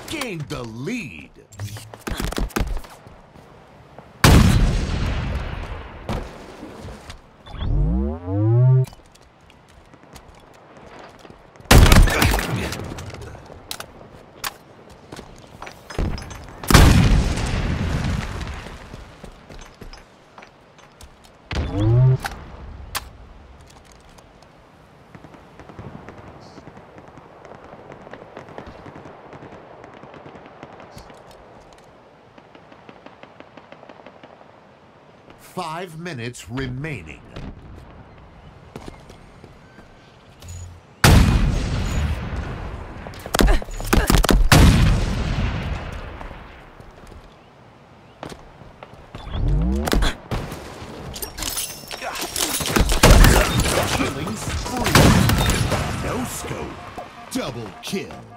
gained the lead. Five minutes remaining. Killing spree. No scope. Double kill.